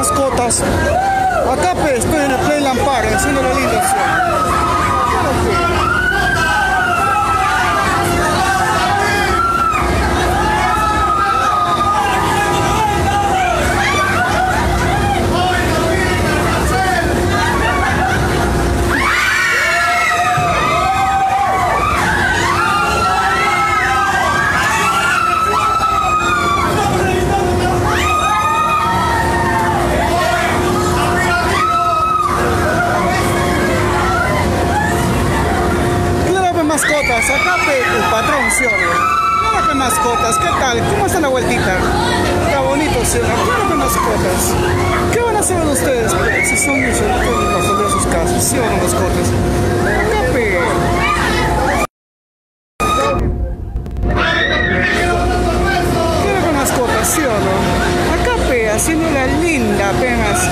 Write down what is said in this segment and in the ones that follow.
mascotas? Acá pues, estoy en el Playland Park, haciendo la linda acción. Mascotas, acá el patrón, ¿sí o no? Claro que mascotas, ¿qué tal? ¿Cómo está la vueltita? Está bonito, ¿sí o no? Claro que mascotas. ¿Qué van a hacer ustedes, pues? Si son niños técnicos de sus casas, ¿sí o no, mascotas? Acá, claro que mascotas, ¿sí o no? Acá, haciendo la linda, apenas.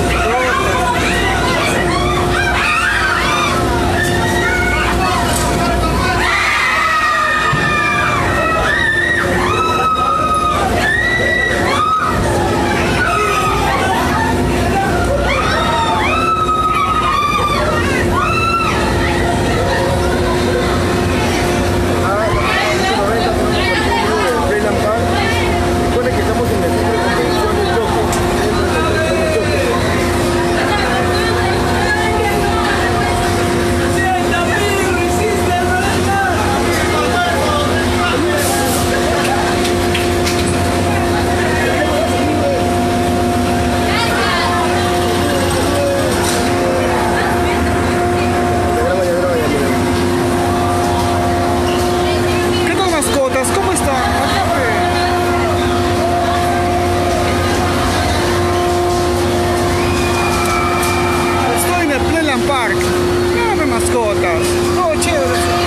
Park, nada de mascotas, todo chévere.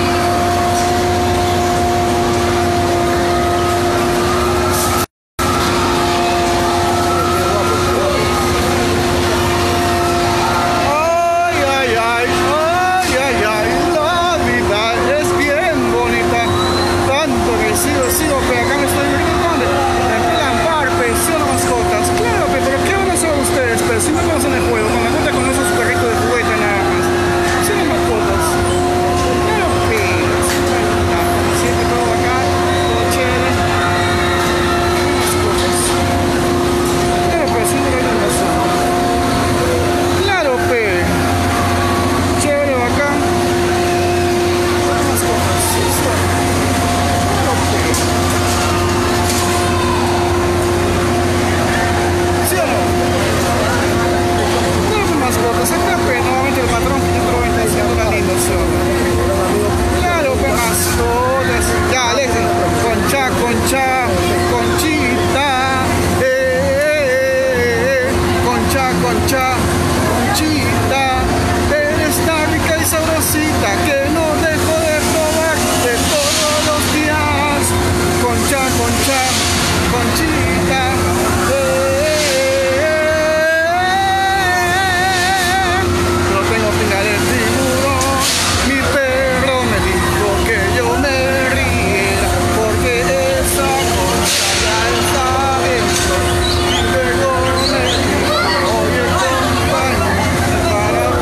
La vida es bien bonita, tanto que sigo, pero acá me estoy gritando, en Playland Park, pensión a mascotas, claro, pero ¿qué van a hacer ustedes? Pero si no conocen el juego, con la cuenta con esos perritos de juguete nada más, son las mascotas, claro, pero siempre todo bacán, todo chévere, mascotas, claro, pero si no lo hay razón, claro, pero chévere, bacán. Mascotas, acá pues nuevamente el patrón 595 la linda opción. Claro, pues mascotas. Ya, Alexa, conchita, conchita, eres tan rica y sabrosita que no dejo de probar de todos los días. Conchita. Mi perro me dijo que yo me riera porque esa cosa ya está dentro. Luego me dijo, oye compañero,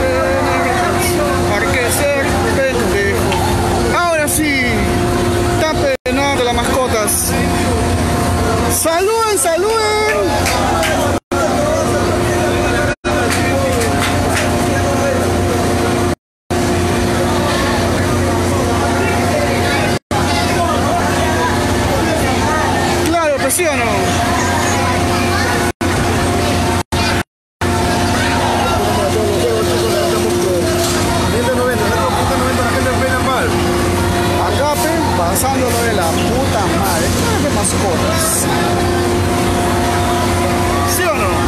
para que ser pendejo. Ahora sí, está penado las mascotas. ¡Saluden! ¿Sí o no? Acá pasándolo de la puta madre, de mascotas. ¿Sí o no?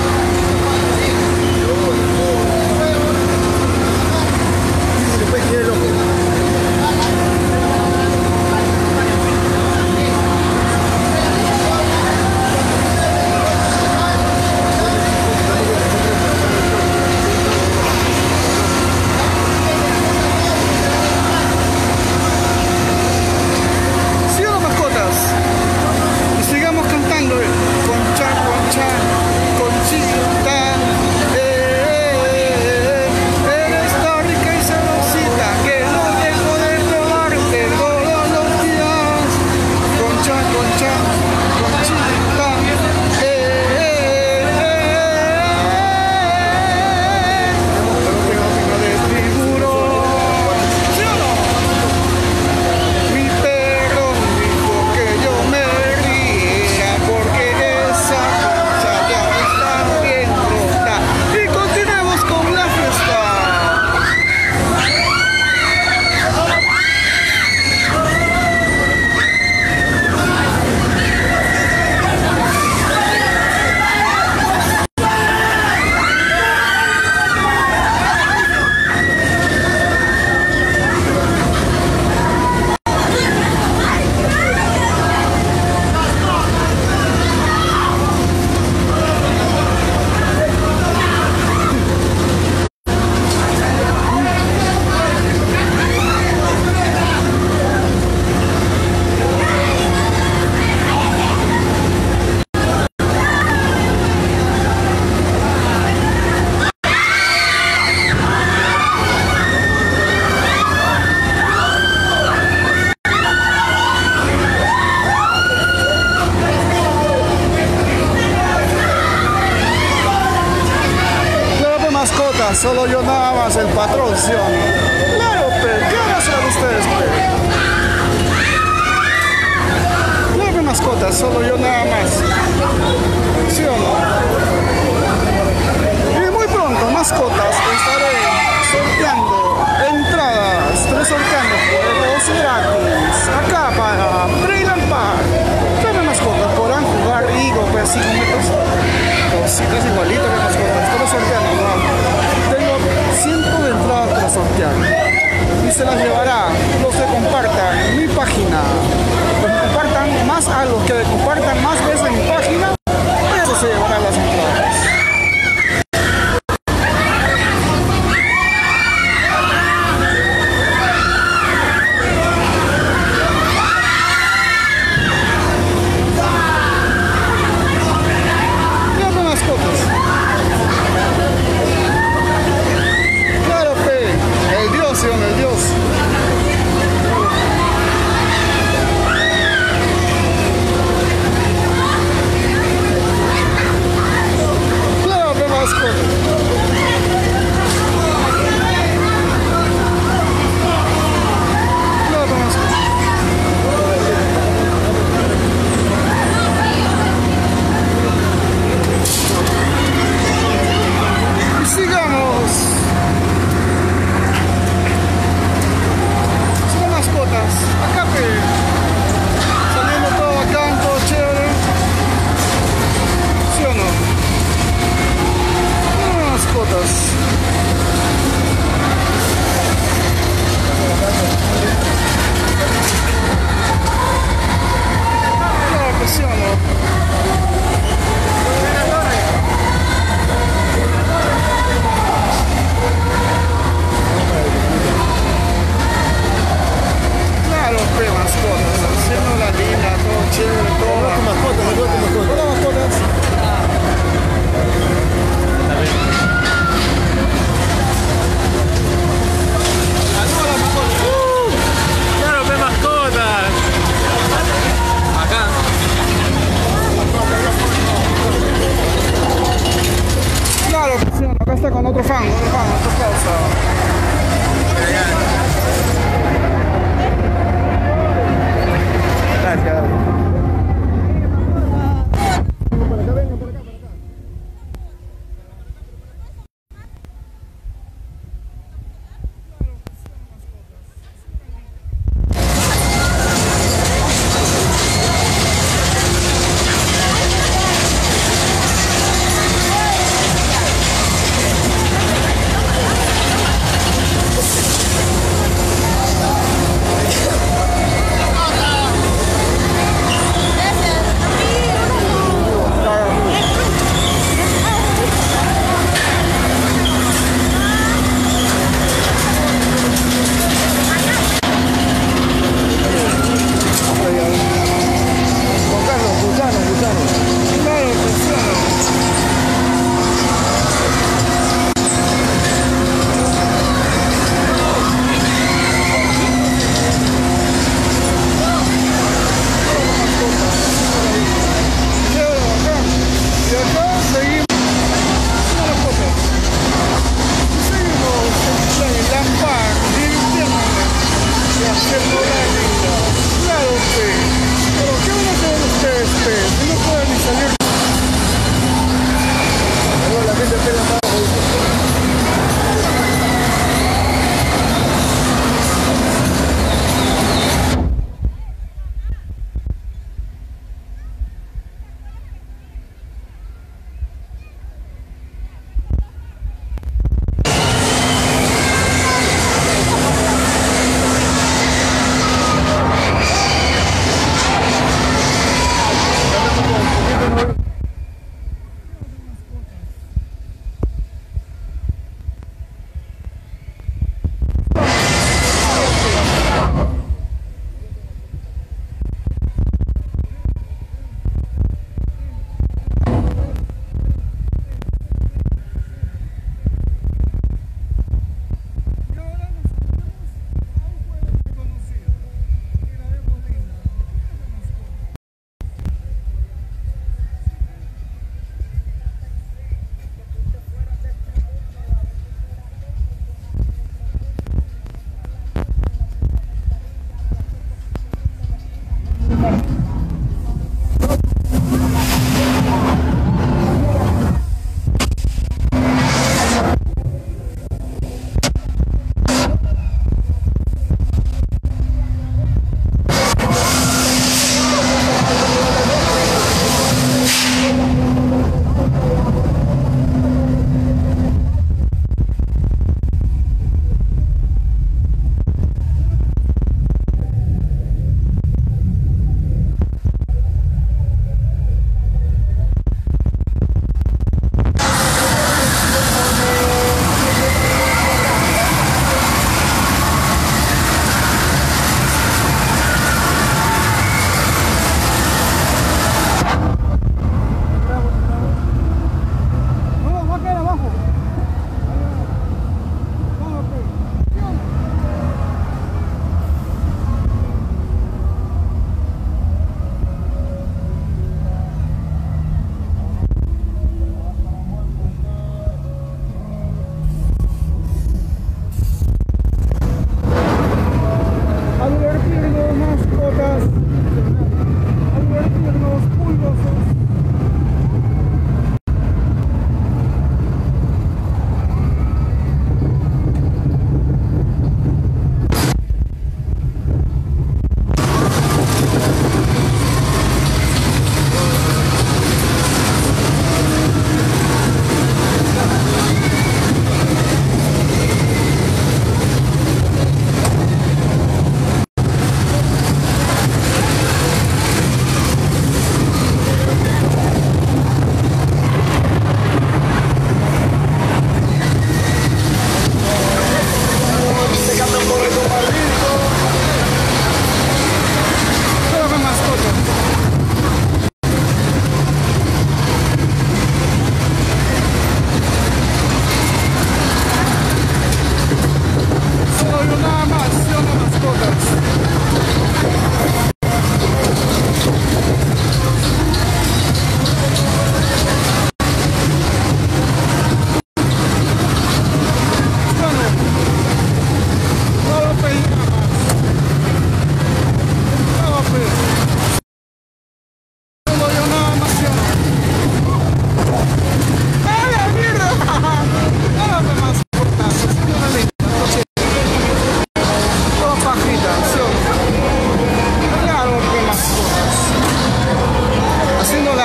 Y sigamos cantando. mascotas, solo yo nada más, el patrón, ¿sí o no? Claro, pe, ¿qué van a hacer ustedes, pe? Claro, pe, mascotas, solo yo nada más, ¿sí o no? Y muy pronto, mascotas, estaré sorteando entradas, estaré sorteando juegos gratis, acá para Playland Park. Claro, mascotas, podrán jugar Igo, pues así como cositas igualitas que mascotas, estoy sorteando, ¿no? Tengo 5 de entradas para sortear y se las llevará los que compartan mi página, los que compartan más a los que compartan más veces en mi página, eso se llevará las entradas. Con otro fan, otro causa. Gracias.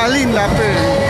la linda, pe.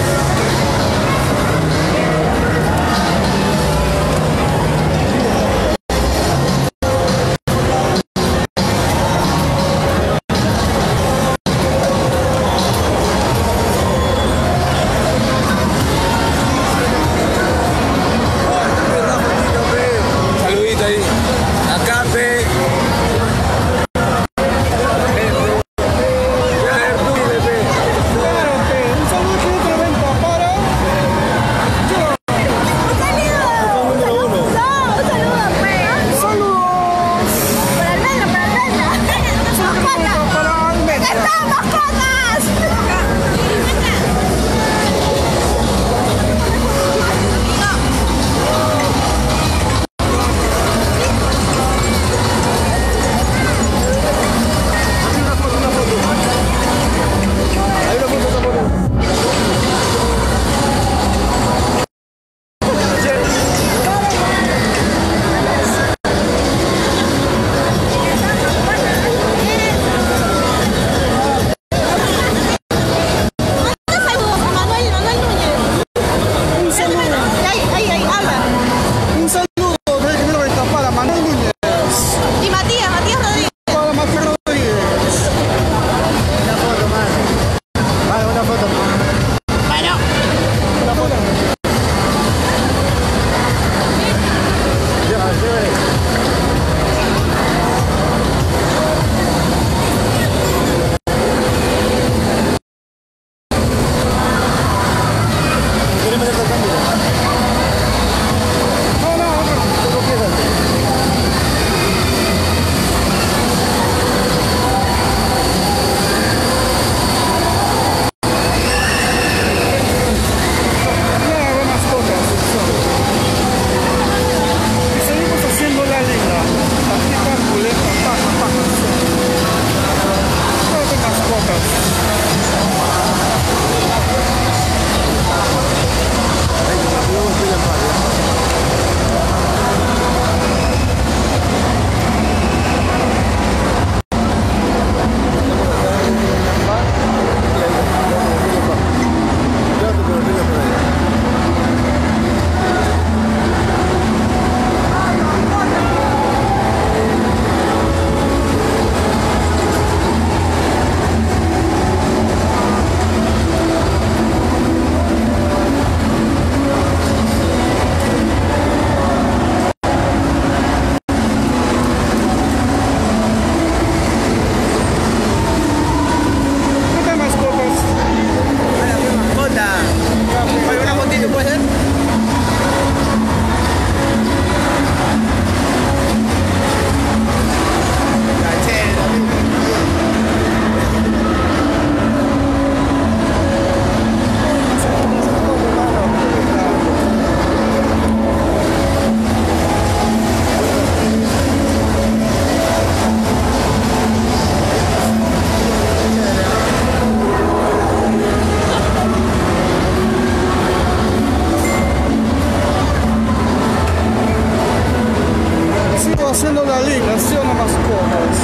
Haciendo la alineación a mascotas.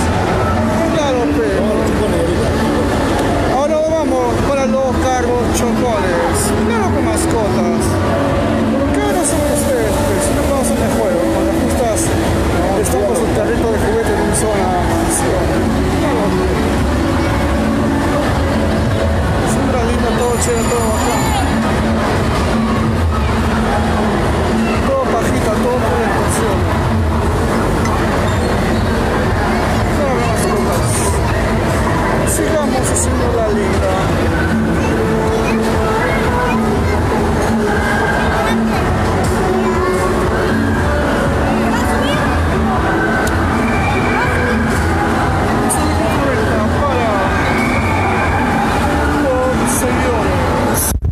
Claro, pero ahora vamos para los carros chocones. Claro, con mascotas. ¿Pero qué van a hacer ustedes? Si no conocen el juego, cuando justas están con su carrito de juguete en una sola mansión. Claro, siempre lindo, todo chévere, todo bacán. Todo pajita, todo por intención. Sigamos haciendo la liga. Para los señores.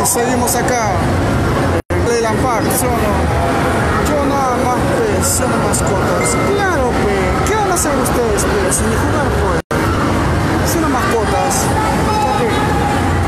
seguimos acá en Playland Park, ¿sí o no? Yo nada más, pues, son mascotas. Claro, pues, ¿qué van a hacer ustedes, pues, sin jugar, pues? Son mascotas. Ok.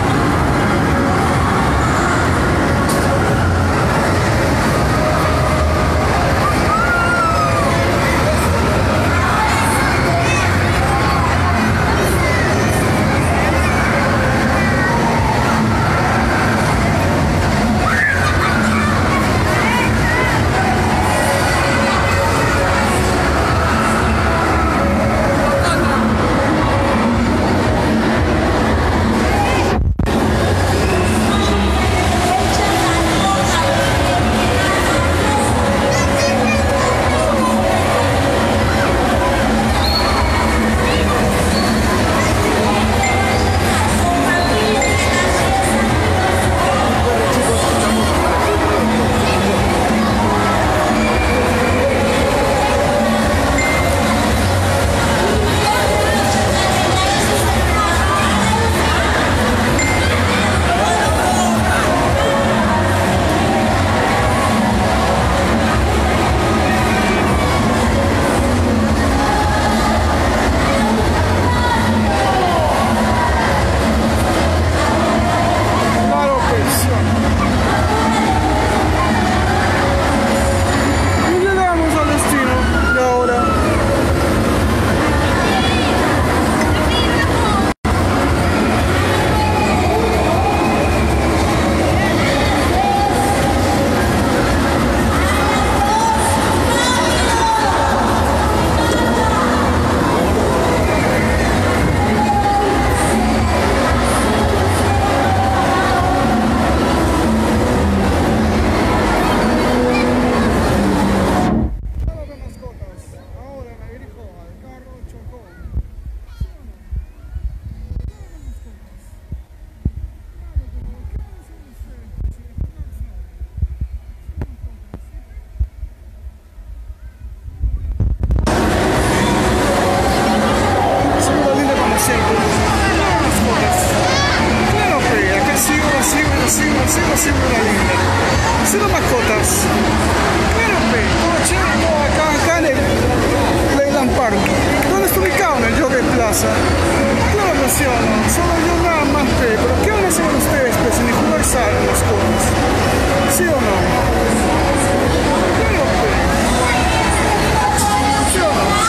Siendo mascotas. Claro, todo chévere, todo acá en el Playland Park. ¿Dónde está ubicado? En el Jockey Plaza. Claro que sí o no. Solo yo nada más, pero ¿qué van a hacer ustedes, pues, sin jugar salen las cosas? ¿Sí o no? Claro, ¿sí o no?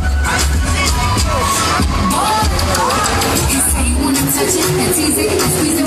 It's easy,